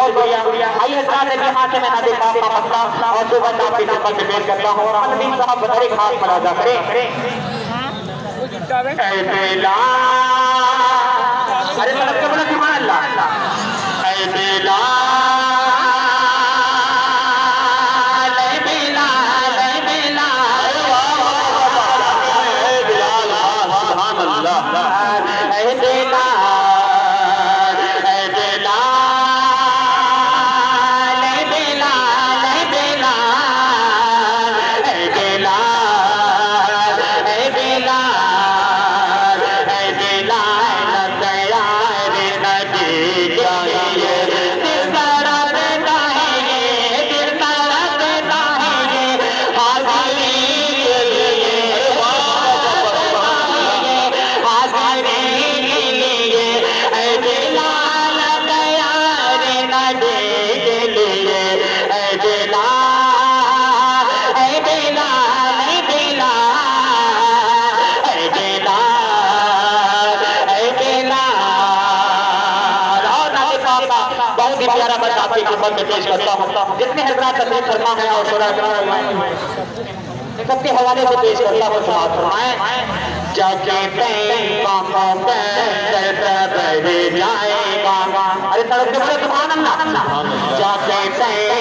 शुक्रिया। आइए साथ में हाथ में नादे बाप का मसला और सुबह साहब की खिदमत में पेश करता हूं। अमीन साहब बड़े खास मनाजा करें। ऐ बेला अरे मतलब के बोला सुभान अल्लाह। ऐ बेला आपकी खिदमत में पेश करता हूँ। जितने हजरात तशरीफ फरमा है और सबके हवाले से पेश करता हूँ। समाप्त फरमाएं। जाके जाएगा अरे सड़क के बड़े सुभान अल्लाह। जाके